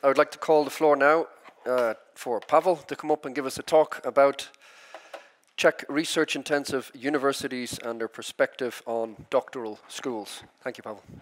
I would like to call the floor now for Pavel to come up and give us a talk about Czech research-intensive universities and their perspective on doctoral schools. Thank you, Pavel.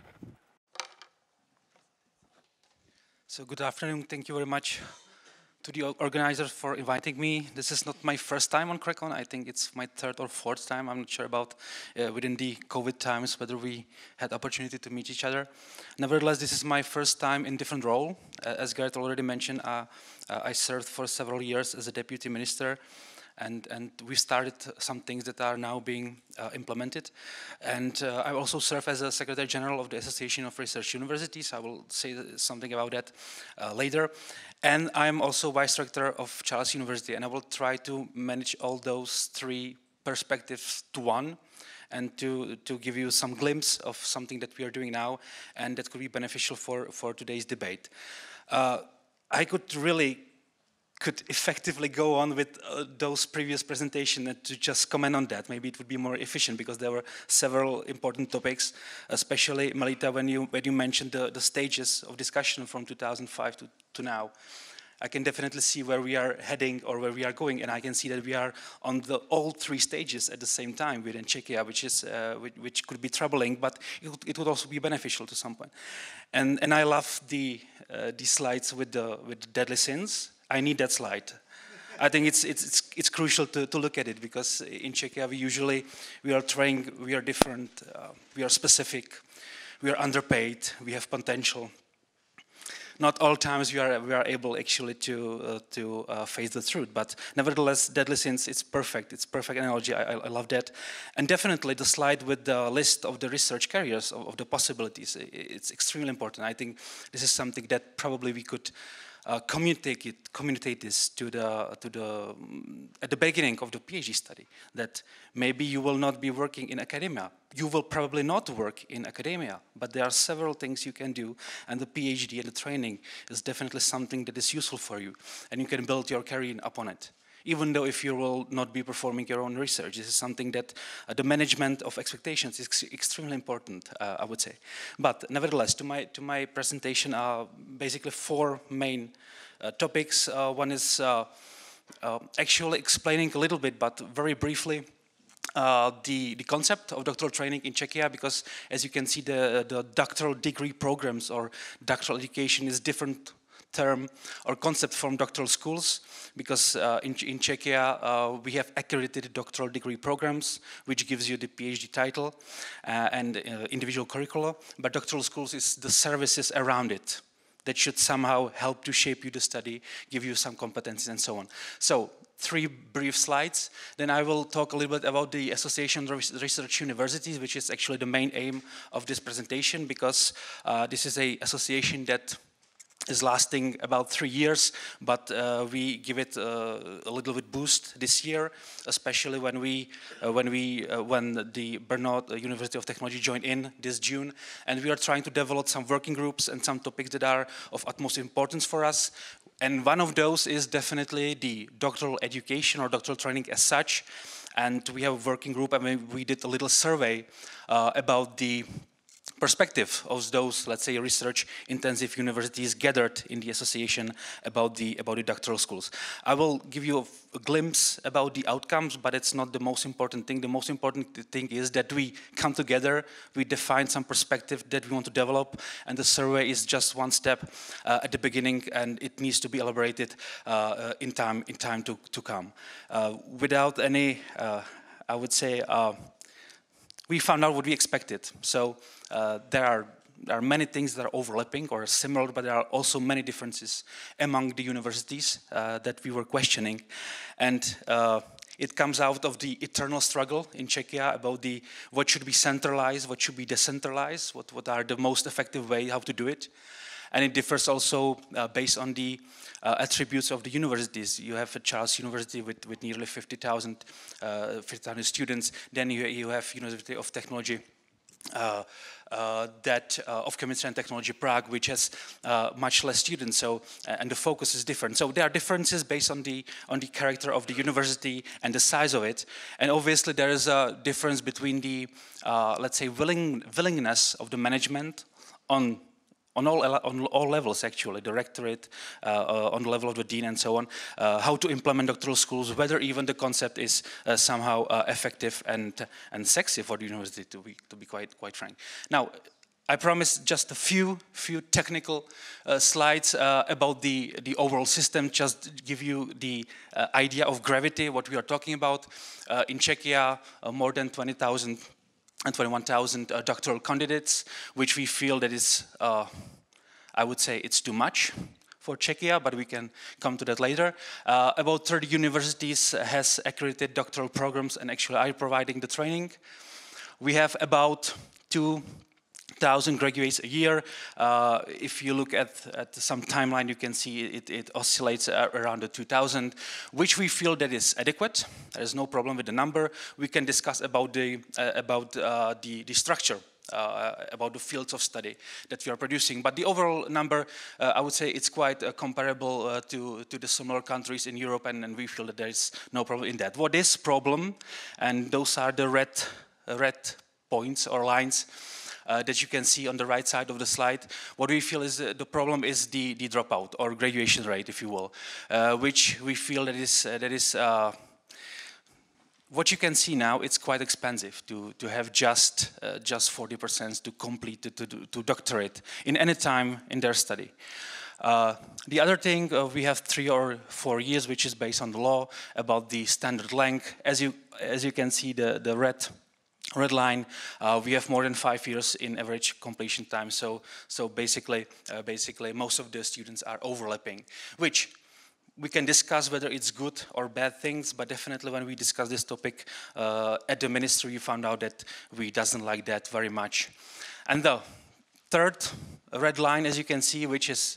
So good afternoon. Thank you very much to the organizers for inviting me. This is not my first time on KRECon. I think it's my third or fourth time. I'm not sure about within the COVID times whether we had opportunity to meet each other. Nevertheless, this is my first time in different role. As Gert already mentioned, I served for several years as a deputy minister. And we started some things that are now being implemented. And I also serve as a Secretary General of the Association of Research Universities. I will say something about that later. And I'm also Vice-Rector of Charles University, and I will try to manage all those three perspectives to one, and to give you some glimpse of something that we are doing now, and that could be beneficial for today's debate. I could effectively go on with those previous presentations and to just comment on that. Maybe it would be more efficient because there were several important topics, especially Melita, when you mentioned the stages of discussion from 2005 to now. I can definitely see where we are heading or where we are going, and I can see that we are on all three stages at the same time within Czechia, which could be troubling, but it would also be beneficial to some point. And I love the slides with the deadly sins. I need that slide. I think it's crucial to look at it, because in Czechia we are different, we are specific, we are underpaid, we have potential. Not all times we are able actually to face the truth, but nevertheless, deadly sins, it's perfect analogy. I love that, and definitely the slide with the list of the research careers of the possibilities. It's extremely important. I think this is something that probably we could communicate this at the beginning of the PhD study, that maybe you will not be working in academia. You will probably not work in academia, but there are several things you can do, and the PhD and the training is definitely something that is useful for you, and you can build your career upon it. Even though if you will not be performing your own research, this is something that the management of expectations is extremely important, I would say. But nevertheless, to my presentation are basically four main topics. One is actually explaining a little bit, but very briefly, the concept of doctoral training in Czechia, because as you can see, the doctoral degree programs or doctoral education is different term or concept from doctoral schools, because in Czechia we have accredited doctoral degree programs, which gives you the PhD title and individual curricula, but doctoral schools is the services around it that should somehow help to shape you the study, give you some competencies and so on. So, three brief slides, then I will talk a little bit about the Association of Research Universities, which is actually the main aim of this presentation, because this is an association that is lasting about 3 years, but we give it a little bit boost this year, especially when the Brno University of Technology joined in this June, and we are trying to develop some working groups and some topics that are of utmost importance for us. And one of those is definitely the doctoral education or doctoral training as such. And we have a working group, and we did a little survey about the perspective of those, let's say, research-intensive universities gathered in the association about the doctoral schools. I will give you a glimpse about the outcomes, but it's not the most important thing. The most important thing is that we come together, we define some perspective that we want to develop, and the survey is just one step at the beginning, and it needs to be elaborated in time to come. Without any, I would say, we found out what we expected. So there are many things that are overlapping or similar, but there are also many differences among the universities that we were questioning. And it comes out of the eternal struggle in Czechia about what should be centralized, what should be decentralized, what are the most effective way how to do it. And it differs also based on the attributes of the universities. You have a Charles University with nearly 50,000 students. Then you have University of Technology, of Chemistry and Technology Prague, which has much less students. So and the focus is different. So there are differences based on the character of the university and the size of it. And obviously there is a difference between the let's say willingness of the management on on all levels actually, the rectorate, on the level of the dean and so on, how to implement doctoral schools, whether even the concept is somehow effective and sexy for the university, to be quite frank. Now, I promised just a few technical slides about the overall system, just to give you the idea of gravity, what we are talking about. In Czechia, more than 20,000 and 21,000 doctoral candidates, which we feel that is, I would say it's too much for Czechia, but we can come to that later. About 30 universities has accredited doctoral programs and actually are providing the training. We have about 2,000 graduates a year. If you look at some timeline, you can see it oscillates around the 2,000, which we feel that is adequate. There is no problem with the number. We can discuss about the structure, about the fields of study that we are producing. But the overall number, I would say it's quite comparable to the similar countries in Europe, and we feel that there is no problem in that. What is problem, and those are the red points or lines, that you can see on the right side of the slide. What we feel is the problem is the dropout or graduation rate, if you will, which we feel that is what you can see now. It's quite expensive to have just 40% to complete to doctorate in any time in their study. The other thing, we have 3 or 4 years, which is based on the law about the standard length. As you can see, the red line, we have more than 5 years in average completion time. So basically most of the students are overlapping, which we can discuss whether it's good or bad things, but definitely when we discuss this topic at the ministry, we found out that we doesn't like that very much. And the third red line, as you can see, which is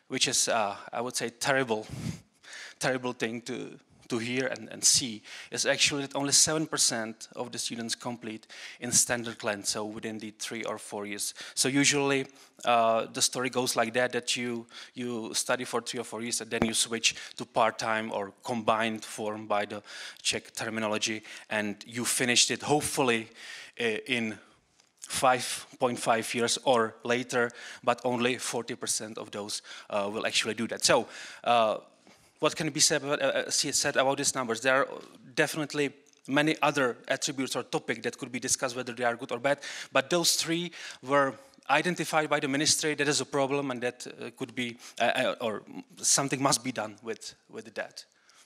I would say terrible thing to hear and see, is actually that only 7% of the students complete in standard length, so within the 3 or 4 years. So usually the story goes like that you study for 3 or 4 years and then you switch to part-time or combined form by the Czech terminology, and you finished it hopefully in 5.5 years or later, but only 40% of those will actually do that. So what can be said about these numbers? There are definitely many other attributes or topics that could be discussed, whether they are good or bad, but those 3 were identified by the ministry. That is a problem, and that could be, or something must be done with that.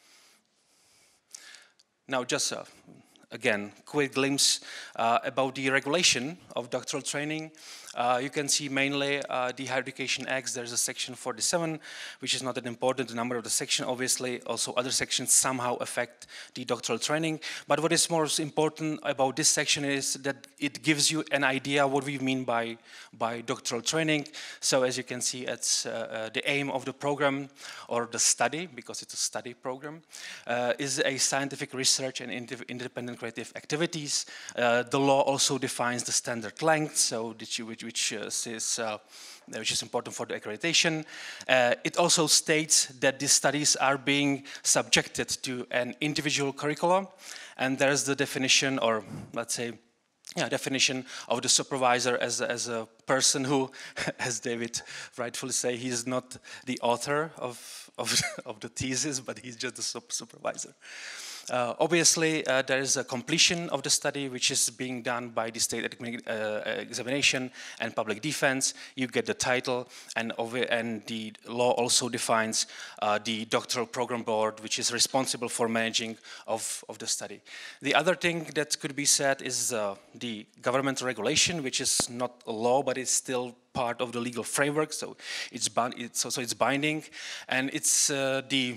Now, just again, quick glimpse about the regulation of doctoral training. You can see mainly the Higher Education Act. There's a section 47, which is not that important, the number of the section. Obviously, also other sections somehow affect the doctoral training. But what is most important about this section is that it gives you an idea what we mean by doctoral training. So as you can see, it's the aim of the program, or the study, because it's a study program, is a scientific research and independent creative activities. The law also defines the standard length, so which is important for the accreditation. It also states that these studies are being subjected to an individual curriculum, and there's the definition, or let's say, definition of the supervisor as a person who, as David rightfully say, he is not the author of the thesis, but he's just the supervisor. Obviously, there is a completion of the study, which is being done by the state examination and public defense. You get the title, and the law also defines the doctoral program board, which is responsible for managing of the study. The other thing that could be said is the government regulation, which is not a law, but it's still part of the legal framework, so it's binding, and it's the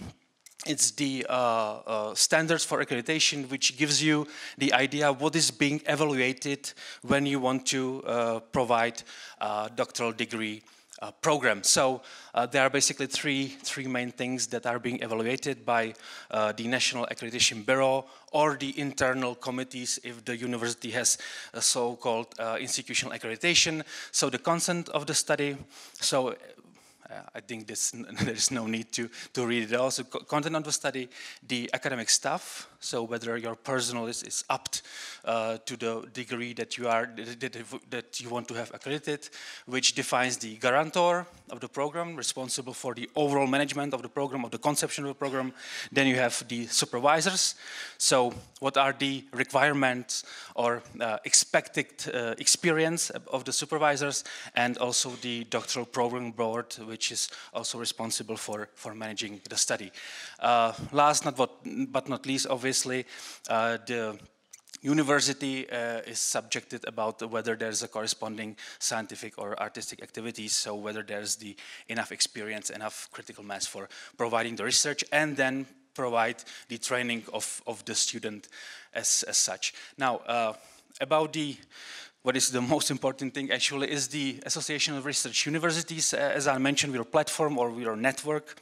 standards for accreditation, which gives you the idea of what is being evaluated when you want to provide a doctoral degree program. So there are basically three main things that are being evaluated by the National Accreditation Bureau or the internal committees if the university has a so-called institutional accreditation. So the content of the study, so I think there is no need to read it all. So content of the study, the academic staff, so whether your personnel is up to the degree that you want to have accredited, which defines the guarantor of the program, responsible for the overall management of the program, of the conception of the program. Then you have the supervisors. So what are the requirements or expected experience of the supervisors, and also the doctoral program board, which is also responsible for managing the study. Last but not least, obviously, the university is subjected about whether there's a corresponding scientific or artistic activities, so whether there's enough experience, enough critical mass for providing the research, and then provide the training of the student as such. Now, about what is the most important thing actually is the Association of Research Universities. As I mentioned, we're a platform or we're a network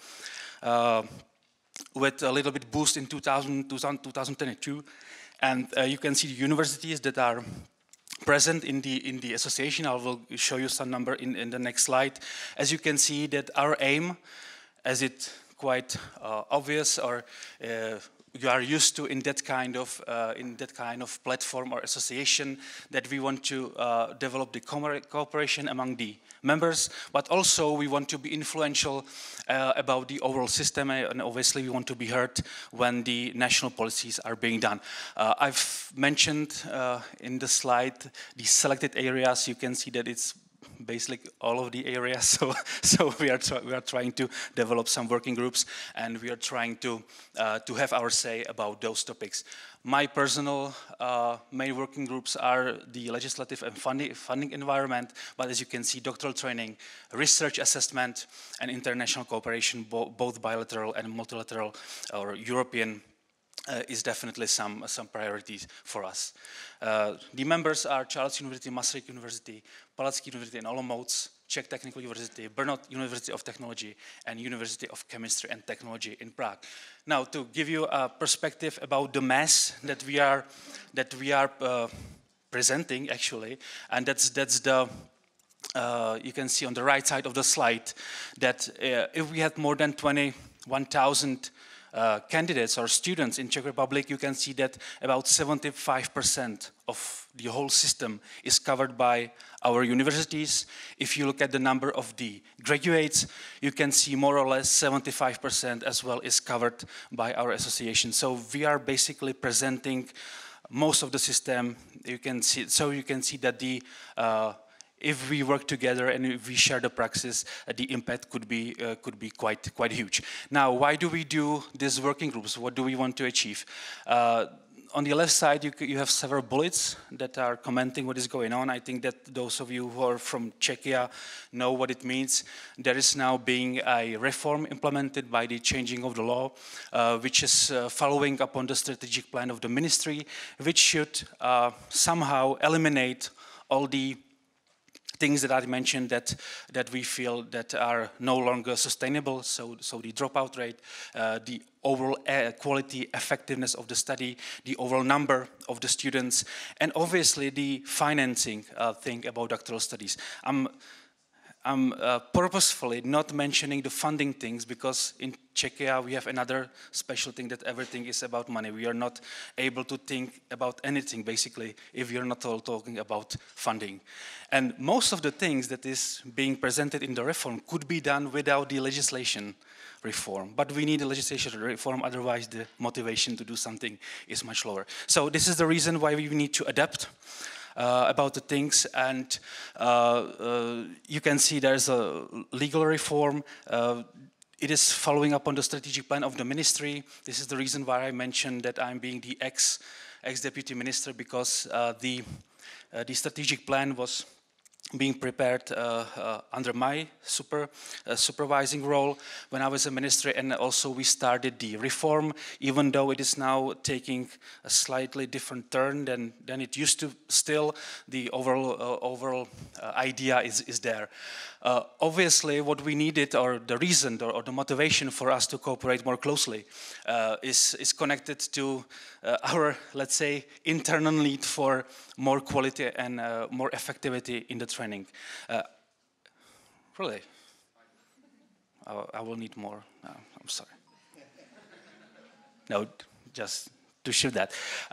with a little bit boost in 2022. And you can see the universities that are present in the association. I will show you some number in the next slide. As you can see that our aim, as it quite obvious, or you are used to in that kind of platform or association, that we want to develop the cooperation among the members, but also we want to be influential about the overall system, and obviously we want to be heard when the national policies are being done. I've mentioned in the slide the selected areas. You can see that it's basically all of the areas, so we are trying to develop some working groups, and we are trying to have our say about those topics. My personal main working groups are the legislative and funding environment, but as you can see, doctoral training, research assessment, and international cooperation, both bilateral and multilateral or European, is definitely some priorities for us. The members are Charles University, Maastricht University, Palacký University in Olomouc, Czech Technical University, Brno University of Technology, and University of Chemistry and Technology in Prague. Now, to give you a perspective about the mass that we are presenting, actually, and that's the you can see on the right side of the slide that if we had more than 21,000 candidates or students in Czech Republic, you can see that about 75% of the whole system is covered by our universities. If you look at the number of the graduates, you can see more or less 75% as well is covered by our association. So we are basically presenting most of the system. You can see that the if we work together and if we share the praxis, the impact could be quite huge. Now, why do we do these working groups? What do we want to achieve? On the left side, you have several bullets that are commenting what is going on. I think that those of you who are from Czechia know what it means. There is now being a reform implemented by the changing of the law, which is following up on the strategic plan of the ministry, which should somehow eliminate all the things that I mentioned that we feel that are no longer sustainable. So the dropout rate, the overall quality, effectiveness of the study, the overall number of the students, and obviously the financing thing about doctoral studies. I'm purposefully not mentioning the funding things because in Czechia we have another special thing that everything is about money. We are not able to think about anything basically if you're not all talking about funding. And most of the things that is being presented in the reform could be done without the legislation reform. But we need a legislation reform, otherwise the motivation to do something is much lower. So this is the reason why we need to adapt about the things, and you can see there's a legal reform. It is following up on the strategic plan of the ministry. This is the reason why I mentioned that I'm being the ex-deputy minister, because the strategic plan was being prepared under my supervising role when I was a minister, and also we started the reform, even though it is now taking a slightly different turn than it used to. Still, the overall idea is there. Obviously, what we needed, or the reason, or the motivation for us to cooperate more closely, is connected to our, let's say, internal need for more quality and more effectivity in the training. Really? I will need more. No, I'm sorry. No, just shift that.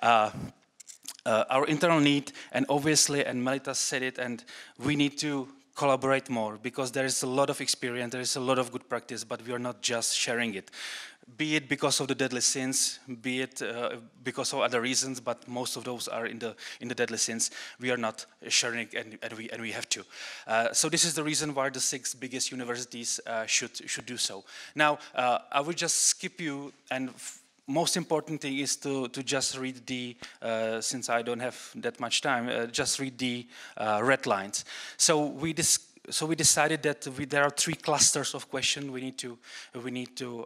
Our internal need, and obviously, and Melita said it, and we need to collaborate more, because there is a lot of experience, there is a lot of good practice, but we are not just sharing it. Be it because of the deadly sins, be it because of other reasons, but most of those are in the deadly sins. We are not sharing it, and we have to. So this is the reason why the 6 biggest universities should do so. Now, I will just skip you, and most important thing is to just read the, since I don't have that much time, just read the red lines. So we decided that there are 3 clusters of questions we need to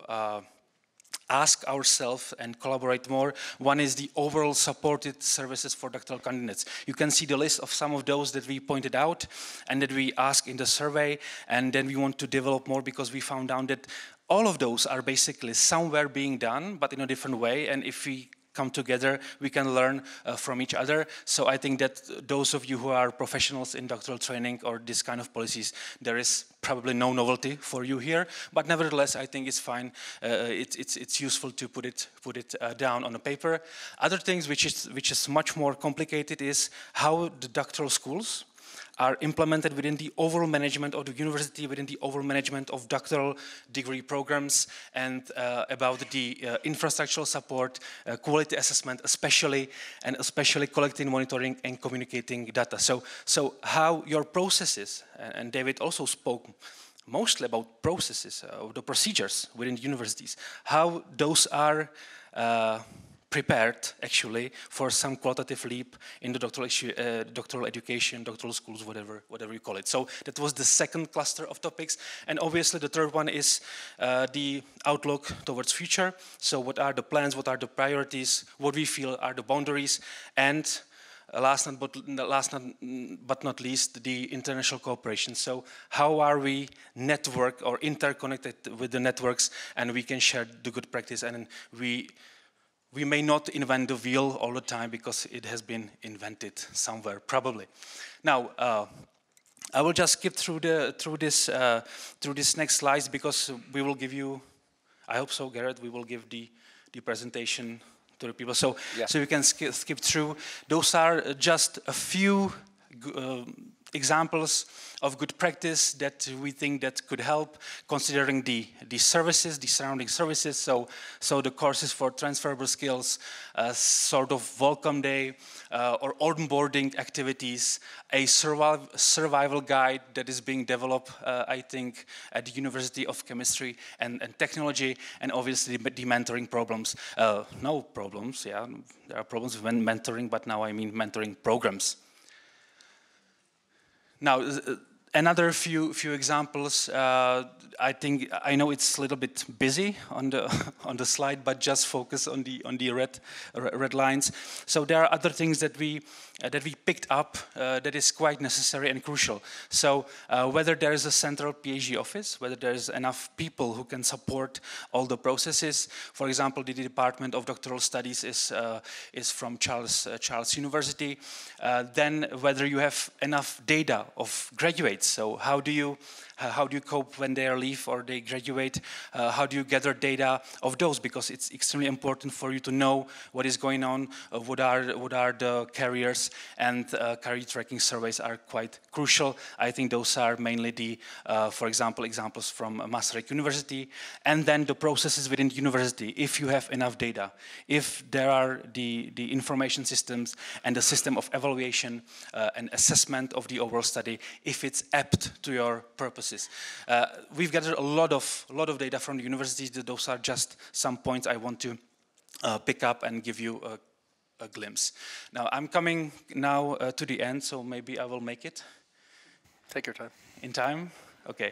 ask ourselves and collaborate more. One is the overall supported services for doctoral candidates. You can see the list of some of those that we pointed out and that we asked in the survey, and then we want to develop more, because we found out that all of those are basically somewhere being done, but in a different way, and if we come together, we can learn from each other. So I think that those of you who are professionals in doctoral training or this kind of policies, there is probably no novelty for you here, but nevertheless, I think it's fine. It's useful to put it down on a paper. Other things which is much more complicated is how the doctoral schools are implemented within the overall management of the university, within the overall management of doctoral degree programs, and about the infrastructural support, quality assessment especially, and especially collecting, monitoring, and communicating data. So how your processes, and David also spoke mostly about processes, of the procedures within universities, how those are prepared actually for some qualitative leap in the doctoral education, doctoral schools, whatever you call it. So that was the second cluster of topics, and obviously the third one is the outlook towards future. So what are the plans, what are the priorities, what we feel are the boundaries, and last but not least, the international cooperation. So how are we networked or interconnected with the networks, and we can share the good practice, and we may not invent the wheel all the time, because it has been invented somewhere, probably. Now, I will just skip through this next slides, because we will give you, I hope so, Garrett, we will give the presentation to the people. So, yeah. So you can skip through. Those are just a few examples of good practice that we think that could help, considering the services, the surrounding services. So the courses for transferable skills, sort of welcome day, or onboarding activities, a survival guide that is being developed, I think, at the University of Chemistry and Technology, and obviously the mentoring problems. No problems, yeah, there are problems with mentoring, but now I mean mentoring programs. Now, another few examples. I know it's a little bit busy on the slide, but just focus on the red lines. So there are other things that we picked up that is quite necessary and crucial. So whether there is a central PhD office, whether there is enough people who can support all the processes. For example, the Department of Doctoral Studies is from Charles University. Then whether you have enough data of graduates. So how do you cope when they leave or they graduate? How do you gather data of those? Because it's extremely important for you to know what is going on, what are the careers, and career tracking surveys are quite crucial. I think those are mainly the, for example, examples from Masaryk University, and then the processes within the university. If you have enough data, if there are the information systems and the system of evaluation and assessment of the overall study, if it's apt to your purposes. We've gathered a lot of data from the universities. Those are just some points I want to pick up and give you a glimpse. Now, I'm coming now to the end, so maybe I will make it. Take your time. In time? Okay.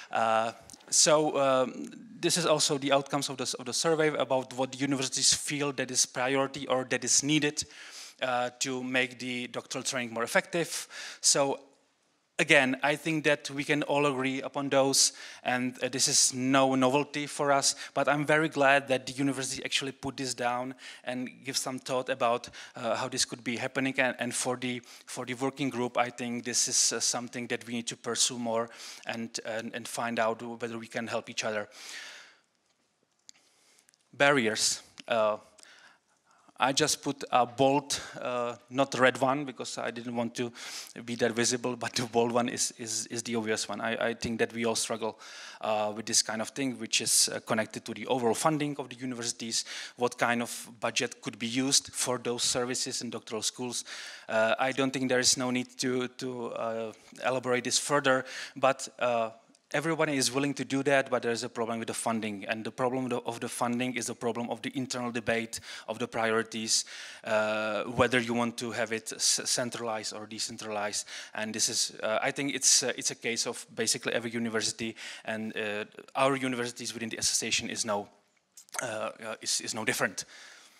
So this is also the outcomes of the survey about what the universities feel that is priority or that is needed to make the doctoral training more effective. So again, I think that we can all agree upon those, and this is no novelty for us, but I'm very glad that the university actually put this down and give some thought about how this could be happening, and for the working group, I think this is something that we need to pursue more and find out whether we can help each other. Barriers. I just put a bold, not the red one, because I didn't want to be that visible, but the bold one is the obvious one. I think that we all struggle with this kind of thing, which is connected to the overall funding of the universities, what kind of budget could be used for those services in doctoral schools. I don't think there is no need to elaborate this further, but everybody is willing to do that, but there's a problem with the funding. And the problem of the funding is the problem of the internal debate of the priorities, whether you want to have it centralized or decentralized. And this is, I think it's a case of basically every university, and our universities within the association is no different.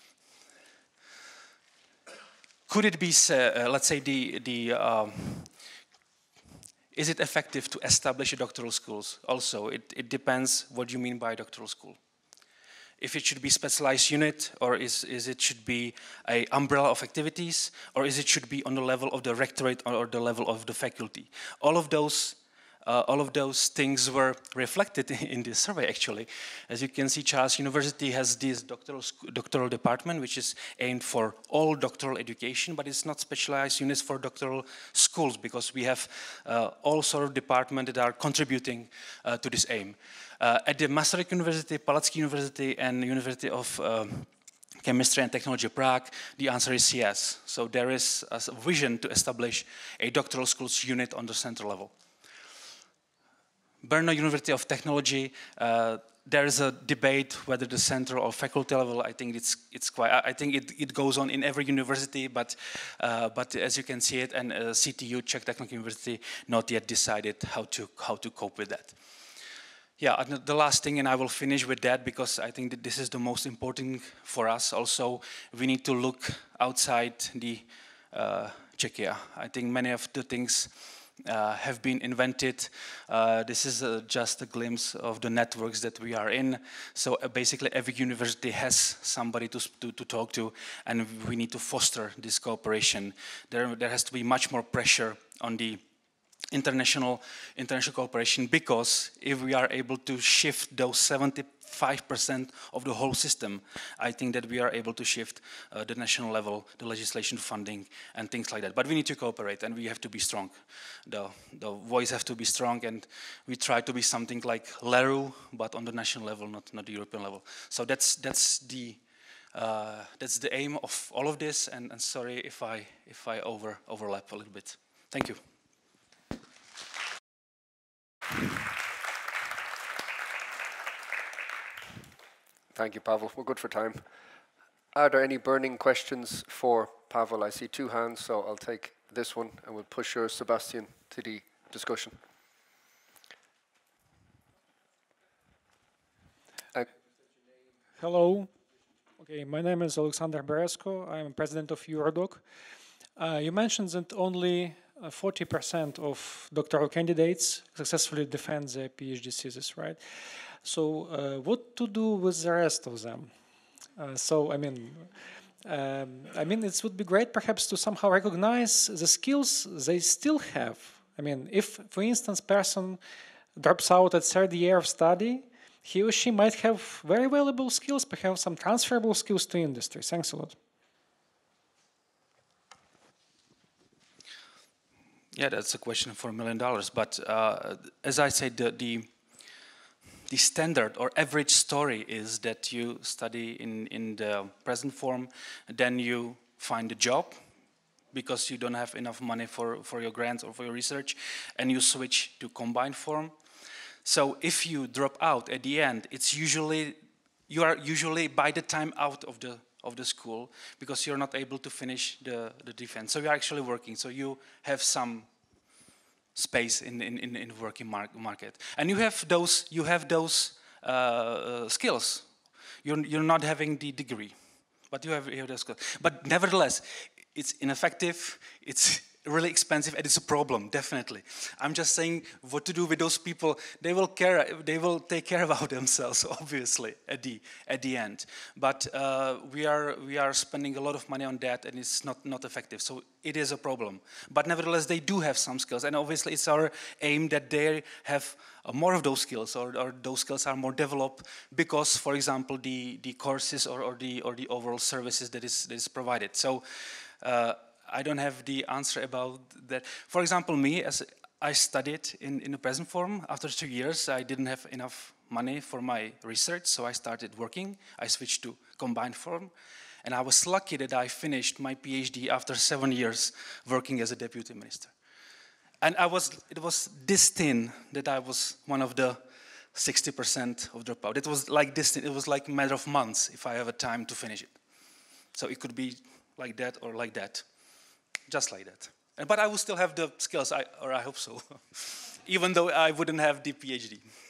Could it be, let's say, is it effective to establish doctoral schools? Also, it depends what you mean by doctoral school. If it should be specialized unit, or is it should be an umbrella of activities, or is it should be on the level of the rectorate or the level of the faculty? All of those things were reflected in this survey, actually. As you can see, Charles University has this doctoral department, which is aimed for all doctoral education, but it's not specialized units for doctoral schools, because we have all sort of departments that are contributing to this aim. At the Masaryk University, Palacký University, and University of Chemistry and Technology Prague, the answer is yes. So there is a vision to establish a doctoral schools unit on the central level. Brno University of Technology, there is a debate whether the center or faculty level. I think it's quite. I think it goes on in every university, but as you can see it, and CTU, Czech Technical University, not yet decided how to cope with that. Yeah, and the last thing, and I will finish with that, because I think that this is the most important for us. Also, we need to look outside the Czechia. I think many of the things have been invented. This is just a glimpse of the networks that we are in. So basically every university has somebody to talk to, and we need to foster this cooperation. There has to be much more pressure on the international cooperation, because if we are able to shift those 75% of the whole system, I think that we are able to shift the national level, the legislation, funding, and things like that. But we need to cooperate, and we have to be strong. The voice has to be strong, and we try to be something like LERU, but on the national level, not the European level. So that's the aim of all of this. And sorry if I overlap a little bit. Thank you. Thank you, Pavel. We're good for time. Are there any burning questions for Pavel? I see two hands, so I'll take this one, and we'll push yours, Sebastian, to the discussion. Hello. Okay, my name is Alexander Beresko. I'm president of Eurodoc. You mentioned that only 40% of doctoral candidates successfully defend their PhD thesis, right? So what to do with the rest of them? I mean, it would be great perhaps to somehow recognize the skills they still have. I mean, if, for instance, person drops out at third year of study, he or she might have very valuable skills, perhaps some transferable skills to industry. Thanks a lot. Yeah, that's a question for $1 million. But as I said, the standard or average story is that you study in the present form, then you find a job because you don't have enough money for your grants or for your research, and you switch to combined form. So if you drop out at the end, you are usually by the time out of the school, because you're not able to finish the defense. So you're actually working. So you have some space in the working market, and you have those skills. You're not having the degree, but you have those skills. But nevertheless, it's ineffective. It's really expensive and it's a problem, definitely. I'm just saying what to do with those people. They will take care about themselves, obviously, at the end. But we are spending a lot of money on that and it's not effective. So it is a problem. But nevertheless, they do have some skills. And obviously it's our aim that they have more of those skills, or those skills are more developed because, for example, the courses or the overall services that is provided. So I don't have the answer about that. For example, me, as I studied in the present form, after 2 years, I didn't have enough money for my research, so I started working. I switched to combined form, and I was lucky that I finished my PhD after 7 years working as a deputy minister. And it was this thin that I was one of the 60% of dropout. It was like this thin. It was like a matter of months if I have a time to finish it. So it could be like that or like that, just like that. But I will still have the skills, or I hope so, even though I wouldn't have the PhD.